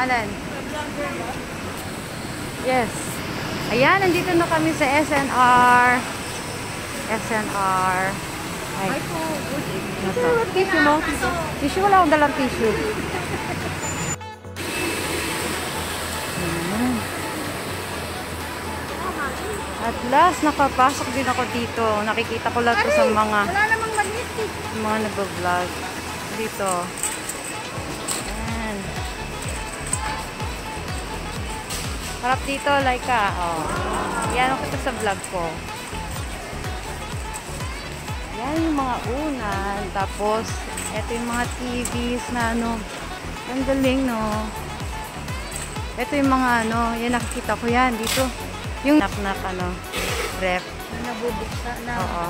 Alan? Yes. Ayan, nandito na kami sa SNR. SNR. Ay. Ano to? Tissue mo? Tissue? Wala akong dalang tissue. At last, nakapasok din ako dito. Nakikita ko lang ito sa mga nag-vlog. Dito. Ayan. Harap dito, Laika. Oh. Yan ako ito sa vlog ko. Yan yung mga unan. Tapos, ito yung mga TVs na ano. Ang galing, no? Ito yung mga ano. Yan, nakikita ko yan dito. Yung knock-knock, ano, ref. Nabubuksa na. Oo.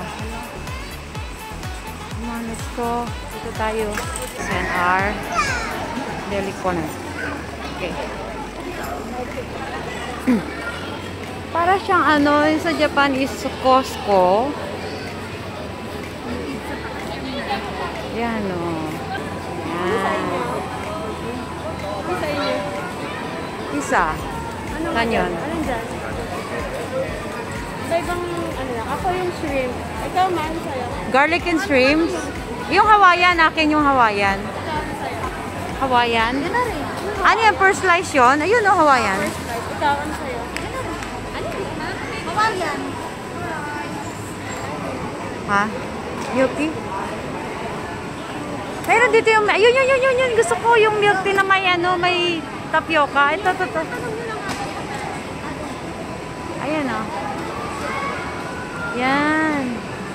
Manos ko. Dito tayo. SNR. Deli corner. Okay. Para siyang ano, sa Japan is Costco. Yan, o. Yan. Isa. Saan yun? Anong dyan? Ibang, ano lang, ako yung shrimp. Ikaw man, sa'yo. Garlic and shrimps. Yung Hawaiian, akin yung Hawaiian. Hawaiian? Yan na rin. Ano yan? First slice yun? Ayun o, Hawaiian. First life. Ikaw, ano sa'yo? Ano rin? Hawaiian. Ha? Yuki? Meron dito yung, yun. Gusto ko yung milk tea na may, ano, may tapioca. Ito. Ayan o. Yan.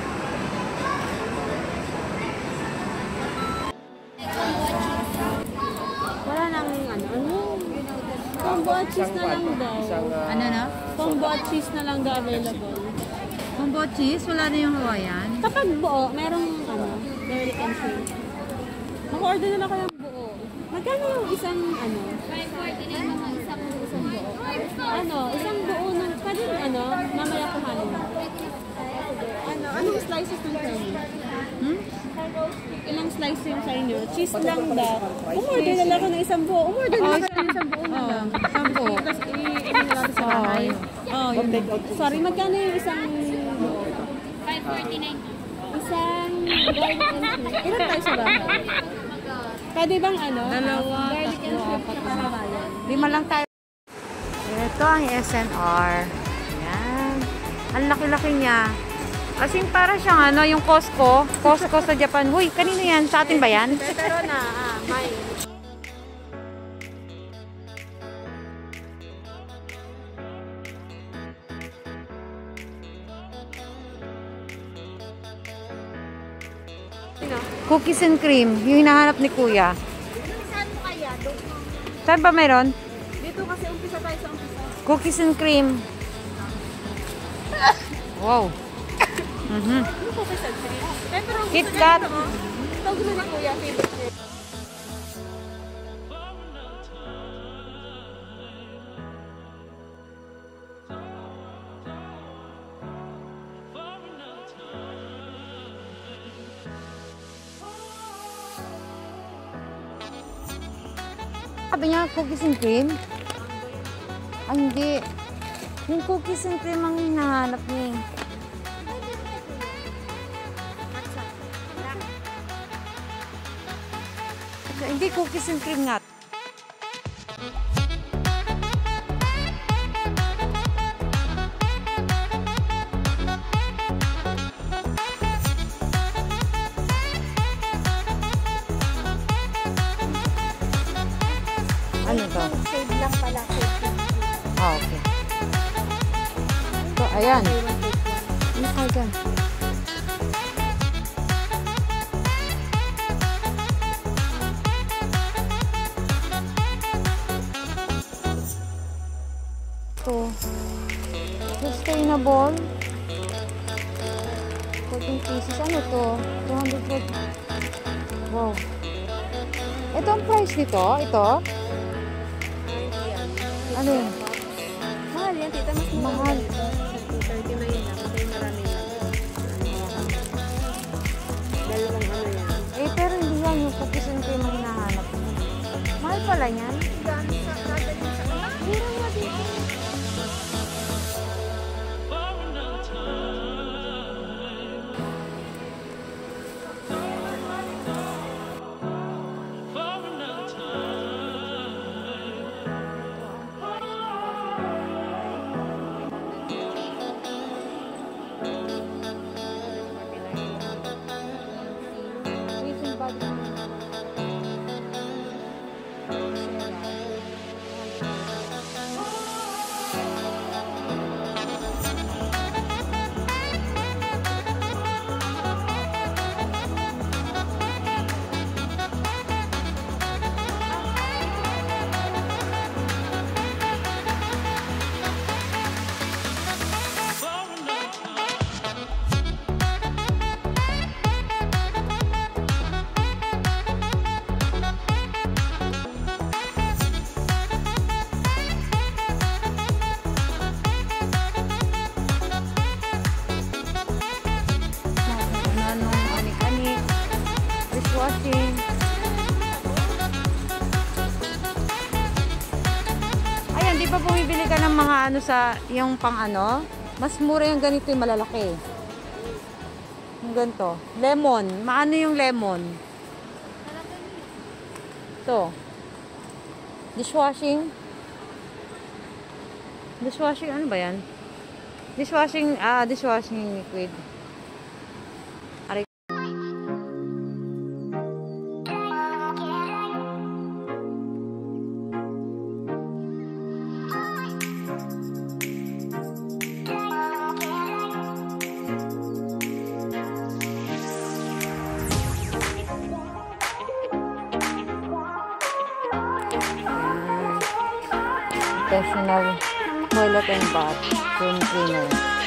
Wala nang, combo at cheese na lang daw. Ano na? Combo at cheese na lang daw available. Combo cheese? Wala na yung Hawaiian? Kapag buo, merong, garlic and shrimp. Mag-order na lang kayo ng buo. Magkano yung isang, 549 mga isang buo. Isang buo ng, pwede mamaya kuhanin. Anong slices ng sa inyo? Ilang slice yung sa inyo? Cheese lang ba? Umorder na lang ako ng isang buo. Umorder na lang ako ng isang buo na lang. Isang buo. Tapos i-in na lang sa bahay. Sorry, magkano yung isang buo? 549. Isang garlic and shrimp. Ilan tayo sa bahay? Pwede bang Dalawa, garlic and shrimp sa kabayan? 5 lang tayo. Ito ang SNR. Yan. Ang laki-laki niya. As in, para siyang yung Costco. Costco sa Japan. Huy, kanino yan? Sa atin ba yan? Pero na, may. Cookies and cream. Yung hinahanap ni Kuya. Saan mo kaya? Saan ba meron? Dito kasi umpisa tayo sa umpisa. Cookies and cream. Wow. Ano cookies and cream? Pero KitKat. ito gusto ni Kuya, favorite niya. Sabi niya, cookies and cream? Ah, hindi. Yung cookies and cream ang hinahanap niya. Hindi, cookies and cream nga. Ano to? Save lang pala. Ah, okay. So, ayan. Ano ka dyan? Ito. Sustainable. 14 pieces. Ano to? 240. Wow. Ito ang price nito? Ito? Ano yun? Mahal yan, tita. Mas Mahal. 39 lang. Kasi marami lang. Dalawang yan. Eh, pero hindi yan yung cookies and cream ang hinahanap mo. Mahal pala yan. Hindi pa bumibili ka ng mga ano sa, yung pang ano? Mas mura yung ganito yung malalaki. Yung ganito. Lemon. Maano yung lemon? Ito. Dishwashing. Dishwashing, ano ba yan? Dishwashing liquid. Aray. Professional toilet and bath room cleaner.